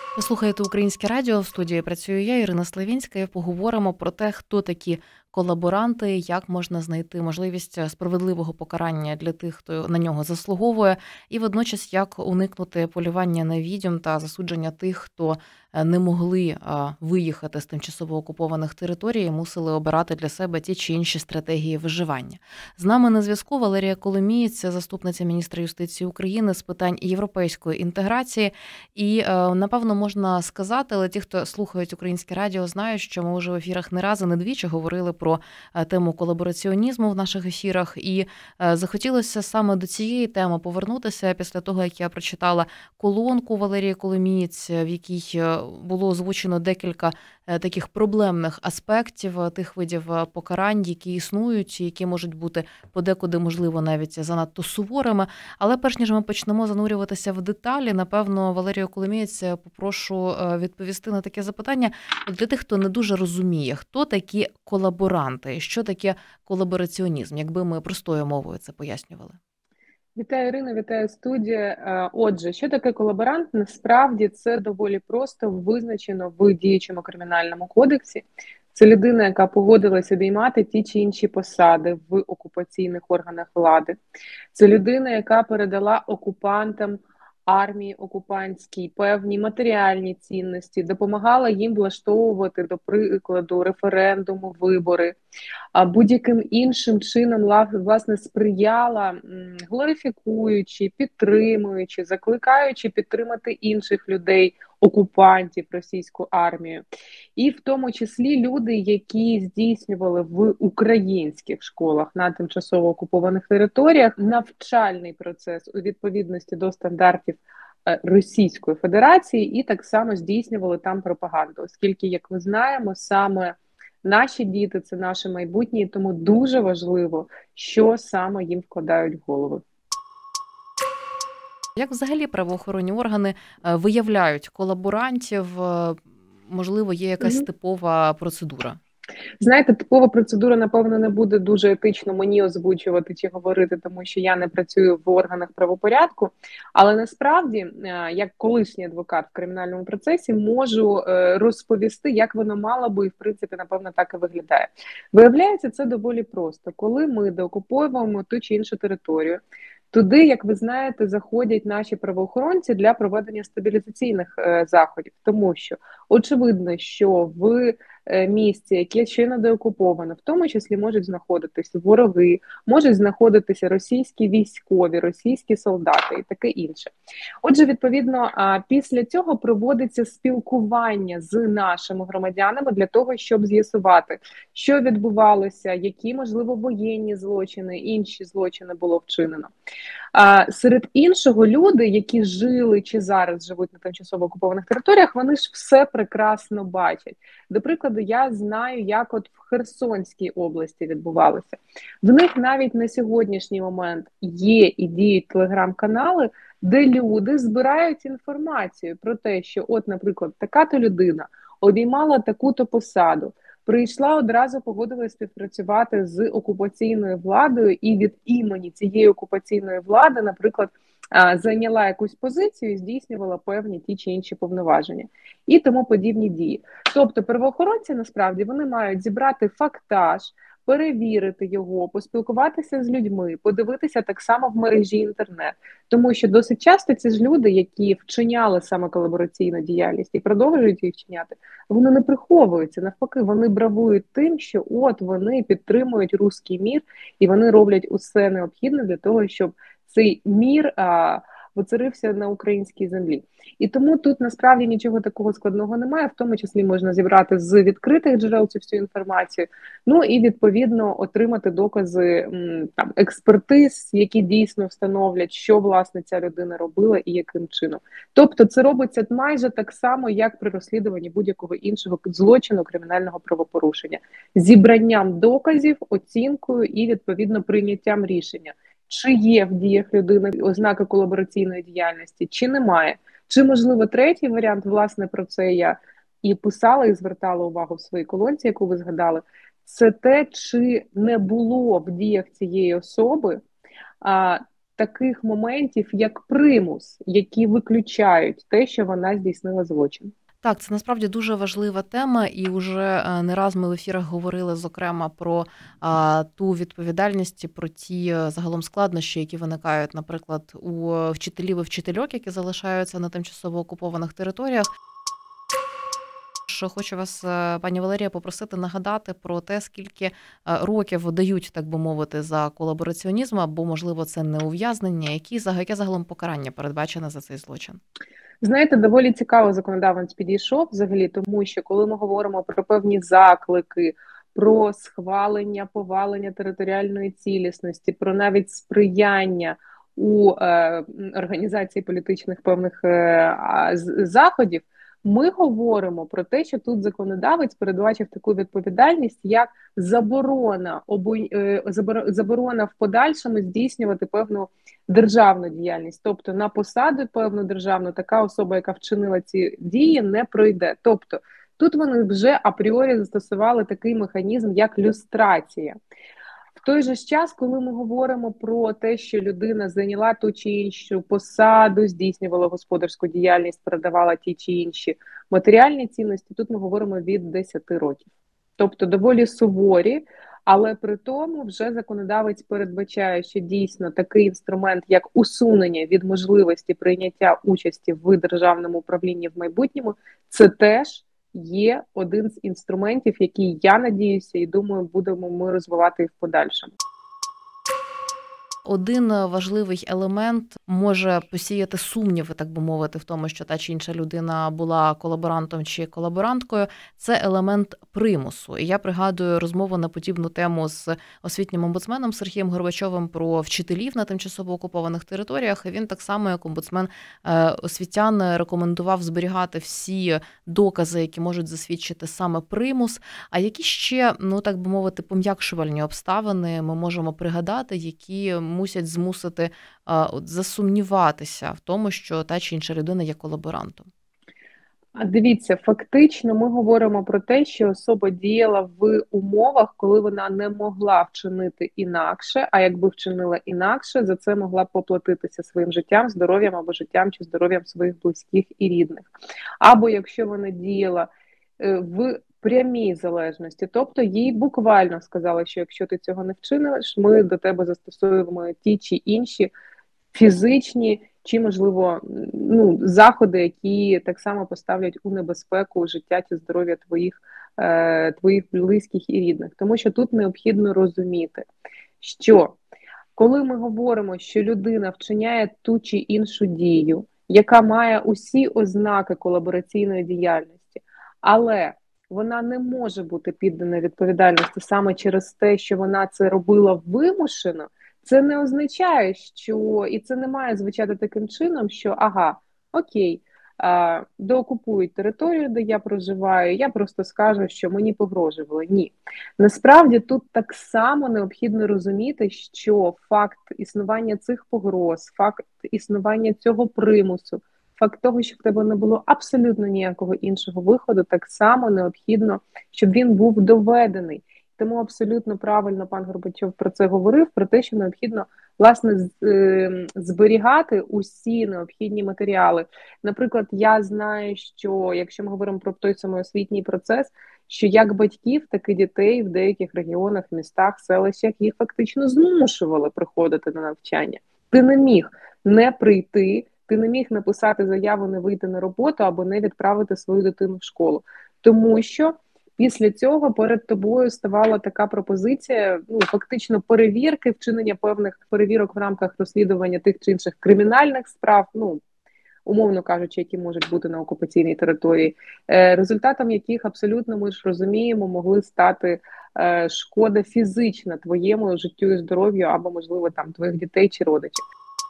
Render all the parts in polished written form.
Ви слухаєте Українське радіо, в студії працюю я, Ірина Славінська, і поговоримо про те, хто такі колаборанти, як можна знайти можливість справедливого покарання для тих, хто на нього заслуговує, і водночас як уникнути полювання на відьом та засудження тих, хто не могли виїхати з тимчасово окупованих територій і мусили обирати для себе ті чи інші стратегії виживання. З нами на зв'язку Валерія Коломієць, заступниця міністра юстиції України з питань європейської інтеграції. І, напевно, можна сказати, але ті, хто слухають Українське радіо, знають, що ми вже в ефірах не раз і не двічі говорили про тему колабораціонізму в наших ефірах. І захотілося саме до цієї теми повернутися після того, як я прочитала колонку Валерії Коломієць, в якій було озвучено декілька таких проблемних аспектів тих видів покарань, які існують, які можуть бути подекуди, можливо, навіть занадто суворими. Але перш ніж ми почнемо занурюватися в деталі, напевно, Валерію Коломієць попрошу відповісти на таке запитання для тих, хто не дуже розуміє, хто такі колаборанти і що таке колабораціонізм, якби ми простою мовою це пояснювали. Вітаю, Ірина, вітаю, студія. Отже, що таке колаборант? Насправді це доволі просто визначено в діючому кримінальному кодексі. Це людина, яка погодилась обіймати ті чи інші посади в окупаційних органах влади. Це людина, яка передала окупантам, армії окупантській певні матеріальні цінності, допомагала їм влаштовувати, до прикладу, референдуми, вибори, а будь-яким іншим чином, власне, сприяла, глорифікуючи, підтримуючи, закликаючи підтримати інших людей, окупантів, російську армію. І в тому числі люди, які здійснювали в українських школах на тимчасово окупованих територіях навчальний процес у відповідності до стандартів Російської Федерації, і так само здійснювали там пропаганду, оскільки, як ми знаємо, саме наші діти – це наше майбутнє, і тому дуже важливо, що саме їм вкладають в голови. Як взагалі правоохоронні органи виявляють колаборантів? Можливо, є якась типова процедура? Знаєте, типова процедура, напевно, не буде дуже етично мені озвучувати чи говорити, тому що я не працюю в органах правопорядку, але насправді, як колишній адвокат в кримінальному процесі, можу розповісти, як воно мало би і, в принципі, напевно, так і виглядає. Виявляється, це доволі просто. Коли ми деокуповуємо ту чи іншу територію, туди, як ви знаєте, заходять наші правоохоронці для проведення стабілізаційних заходів, тому що очевидно, що в місці, яке щойно деокуповано, в тому числі можуть знаходитися вороги, можуть знаходитися російські військові, російські солдати і таке інше. Отже, відповідно, після цього проводиться спілкування з нашими громадянами для того, щоб з'ясувати, що відбувалося, які, можливо, воєнні злочини, інші злочини було вчинено. Серед іншого, люди, які жили чи зараз живуть на тимчасово окупованих територіях, вони ж все прекрасно бачать. До прикладу, я знаю, як от в Херсонській області відбувалося. В них навіть на сьогоднішній момент є і діють телеграм-канали, де люди збирають інформацію про те, що от, наприклад, така-то людина обіймала таку-то посаду, прийшла одразу, погодилась співпрацювати з окупаційною владою і від імені цієї окупаційної влади, наприклад, зайняла якусь позицію і здійснювала певні ті чи інші повноваження і тому подібні дії. Тобто правоохоронці, насправді, вони мають зібрати фактаж, перевірити його, поспілкуватися з людьми, подивитися так само в мережі інтернет. Тому що досить часто ці ж люди, які вчиняли саме колабораційну діяльність і продовжують її вчиняти, вони не приховуються, навпаки, вони бравують тим, що от вони підтримують руський мір і вони роблять усе необхідне для того, щоб цей мір поцарився на українській землі. І тому тут насправді нічого такого складного немає, в тому числі можна зібрати з відкритих джерел цю всю інформацію, ну і відповідно отримати докази там експертиз, які дійсно встановлять, що власне ця людина робила і яким чином. Тобто це робиться майже так само, як при розслідуванні будь-якого іншого злочину, кримінального правопорушення. Зібранням доказів, оцінкою і відповідно прийняттям рішення. Чи є в діях людини ознаки колабораційної діяльності, чи немає. Чи, можливо, третій варіант, власне, про це я і писала, і звертала увагу в своїй колонці, яку ви згадали, це те, чи не було в діях цієї особи таких моментів, як примус, які виключають те, що вона здійснила злочин. Так, це насправді дуже важлива тема, і вже не раз ми в ефірах говорили, зокрема, про ту відповідальність, і про ті загалом складнощі, які виникають, наприклад, у вчителів і вчительок, які залишаються на тимчасово окупованих територіях. Що хочу вас, пані Валерія, попросити нагадати про те, скільки років дають, так би мовити, за колабораціонізм, або, можливо, це не ув'язнення, яке загалом покарання передбачене за цей злочин? Знаєте, доволі цікаво законодавець підійшов взагалі, тому що коли ми говоримо про певні заклики, про схвалення, повалення територіальної цілісності, про навіть сприяння у організації політичних певних заходів, ми говоримо про те, що тут законодавець передбачив таку відповідальність, як заборона в подальшому здійснювати певну державну діяльність. Тобто на посаду певну державну така особа, яка вчинила ці дії, не пройде. Тобто тут вони вже апріорі застосували такий механізм, як люстрація. В той же час, коли ми говоримо про те, що людина зайняла ту чи іншу посаду, здійснювала господарську діяльність, передавала ті чи інші матеріальні цінності, тут ми говоримо від 10 років. Тобто доволі суворі, але при тому вже законодавець передбачає, що дійсно такий інструмент, як усунення від можливості прийняття участі в державному управлінні в майбутньому, це теж є один з інструментів, який, я надіюся і думаю, будемо ми розвивати і в подальшому. Один важливий елемент може посіяти сумніви, так би мовити, в тому, що та чи інша людина була колаборантом чи колаборанткою. Це елемент примусу. І я пригадую розмову на подібну тему з освітнім омбудсменом Сергієм Горбачовим про вчителів на тимчасово окупованих територіях. І він так само, як омбудсмен освітян, рекомендував зберігати всі докази, які можуть засвідчити саме примус. А які ще, так би мовити, пом'якшувальні обставини ми можемо пригадати, які мусять змусити засумніватися в тому, що та чи інша людина є колаборантом? Дивіться, фактично ми говоримо про те, що особа діяла в умовах, коли вона не могла вчинити інакше, а якби вчинила інакше, за це могла б поплатитися своїм життям, здоров'ям або життям чи здоров'ям своїх близьких і рідних. Або якщо вона діяла в прямій залежності, тобто їй буквально сказали, що якщо ти цього не вчиниш, ми до тебе застосуємо ті чи інші фізичні чи, можливо, заходи, які так само поставлять у небезпеку життя чи здоров'я твоїх близьких і рідних. Тому що тут необхідно розуміти, що коли ми говоримо, що людина вчиняє ту чи іншу дію, яка має усі ознаки колабораційної діяльності, але вона не може бути піддана відповідальності саме через те, що вона це робила вимушено, це не означає, що, і це не має звучати таким чином, що окей, доокупують територію, де я проживаю, я просто скажу, що мені погрожували. Ні. Насправді тут так само необхідно розуміти, що факт існування цих погроз, факт існування цього примусу, факт того, що в тебе не було абсолютно ніякого іншого виходу, так само необхідно, щоб він був доведений. Тому абсолютно правильно пан Горбачов про це говорив, про те, що необхідно, власне, зберігати усі необхідні матеріали. Наприклад, я знаю, що, якщо ми говоримо про той самий освітній процес, що як батьків, так і дітей в деяких регіонах, містах, селищах їх фактично змушували приходити на навчання. Ти не міг не прийти, ти не міг написати заяву, не вийти на роботу або не відправити свою дитину в школу. Тому що після цього перед тобою ставала така пропозиція, фактично перевірки, вчинення певних перевірок в рамках розслідування тих чи інших кримінальних справ, умовно кажучи, які можуть бути на окупаційній території, результатом яких абсолютно, ми ж розуміємо, могли стати шкода фізична твоєму життю і здоров'ю або, можливо, там твоїх дітей чи родичів.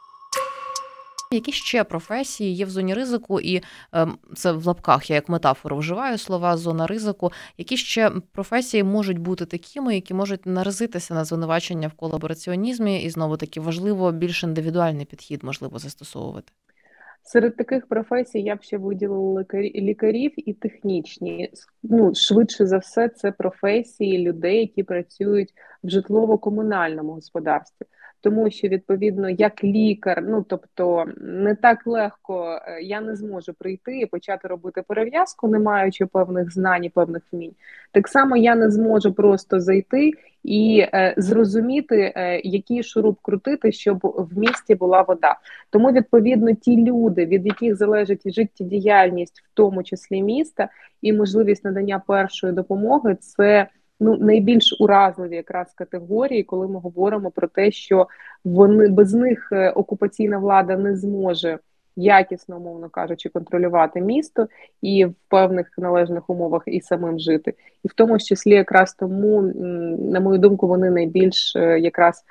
Які ще професії є в зоні ризику, і це в лапках, я як метафору вживаю слова «зона ризику», які ще професії можуть бути такими, які можуть наразитися на звинувачення в колабораціонізмі, і знову-таки важливо більш індивідуальний підхід можливо застосовувати? Серед таких професій я б ще виділила лікарів і технічні. Швидше за все, це професії людей, які працюють в житлово-комунальному господарстві. тому що, відповідно, як лікар, ну, тобто, не так легко я не зможу прийти і почати робити перев'язку, не маючи певних знань і певних вмінь. Так само я не зможу просто зайти і зрозуміти, який шуруп крутити, щоб в місті була вода. Тому, відповідно, ті люди, від яких залежить і життєдіяльність, в тому числі міста, і можливість надання першої допомоги, це найбільш уразливі якраз категорії, коли ми говоримо про те, що вони без них окупаційна влада не зможе якісно, умовно кажучи, контролювати місто і в певних належних умовах і самим жити. І в тому числі якраз тому, на мою думку, вони найбільш якраз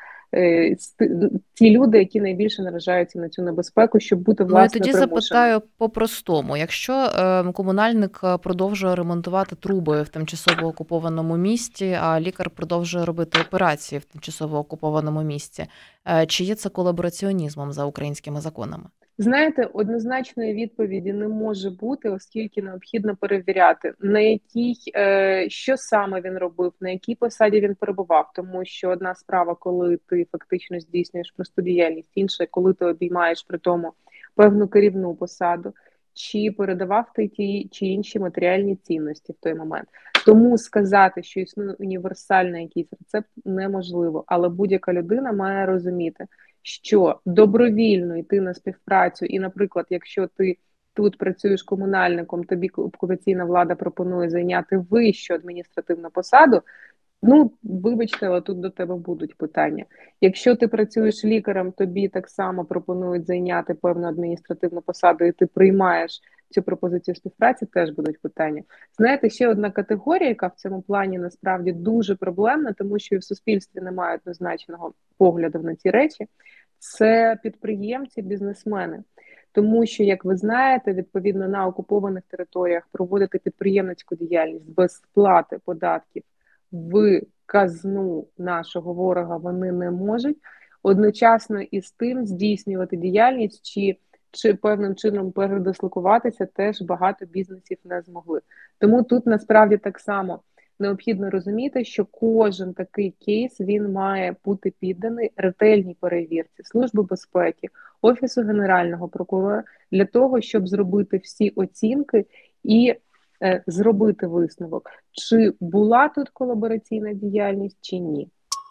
ті люди, які найбільше наражаються на цю небезпеку, щоб бути, власне, Ну, і тоді примушеним. запитаю по-простому. Якщо комунальник продовжує ремонтувати труби в тимчасово окупованому місті, а лікар продовжує робити операції в тимчасово окупованому місті, чи є це колабораціонізмом за українськими законами? Знаєте, однозначної відповіді не може бути, оскільки необхідно перевіряти, на якій, що саме він робив, на якій посаді він перебував. Тому що одна справа, коли ти фактично здійснюєш просту діяльність, інша, коли ти обіймаєш при тому певну керівну посаду, чи передавав ти ті чи інші матеріальні цінності в той момент. Тому сказати, що існує універсальний якийсь рецепт, неможливо. Але будь-яка людина має розуміти, що добровільно йти на співпрацю, і, наприклад, якщо ти тут працюєш комунальником, тобі окупаційна влада пропонує зайняти вищу адміністративну посаду, вибачте, але тут до тебе будуть питання. Якщо ти працюєш лікарем, тобі так само пропонують зайняти певну адміністративну посаду, і ти приймаєш цю пропозицію співпраці, теж будуть питання. Знаєте, ще одна категорія, яка в цьому плані насправді дуже проблемна, тому що і в суспільстві немає однозначного погляду на ці речі, це підприємці, бізнесмени. Тому що, як ви знаєте, відповідно на окупованих територіях проводити підприємницьку діяльність без сплати податків в казну нашого ворога вони не можуть. Одночасно із тим здійснювати діяльність чи певним чином передислокуватися теж багато бізнесів не змогли. Тому тут насправді так само необхідно розуміти, що кожен такий кейс, він має бути підданий ретельній перевірці Служби безпеки, Офісу Генерального прокурора, для того, щоб зробити всі оцінки і зробити висновок, чи була тут колабораційна діяльність, чи ні.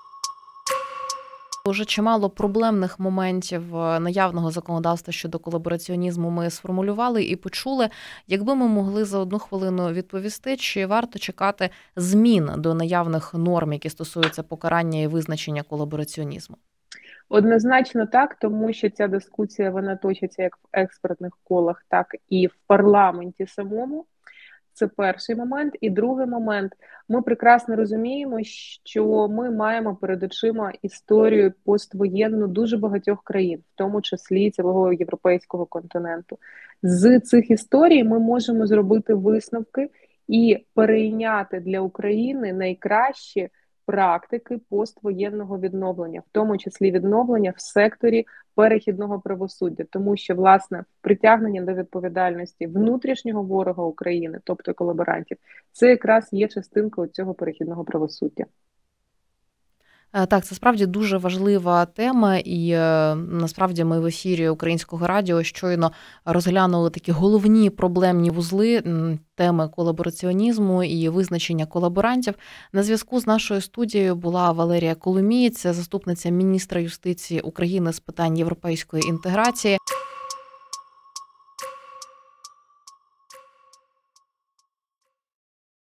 Уже чимало проблемних моментів наявного законодавства щодо колабораціонізму ми сформулювали і почули. Якби ми могли за 1 хвилину відповісти, чи варто чекати змін до наявних норм, які стосуються покарання і визначення колабораціонізму? Однозначно так, тому що ця дискусія, вона точиться як в експертних колах, так і в парламенті самому. Це перший момент. І другий момент. Ми прекрасно розуміємо, що ми маємо перед очима історію поствоєнну дуже багатьох країн, в тому числі цілого європейського континенту. З цих історій ми можемо зробити висновки і перейняти для України найкращі практики поствоєнного відновлення, в тому числі відновлення в секторі перехідного правосуддя, тому що, власне, притягнення до відповідальності внутрішнього ворога України, тобто колаборантів, це якраз є частинкою цього перехідного правосуддя. Так, це справді дуже важлива тема, і насправді ми в ефірі Українського радіо щойно розглянули такі головні проблемні вузли теми колабораціонізму і визначення колаборантів. На зв'язку з нашою студією була Валерія Коломієць, заступниця міністра юстиції України з питань європейської інтеграції.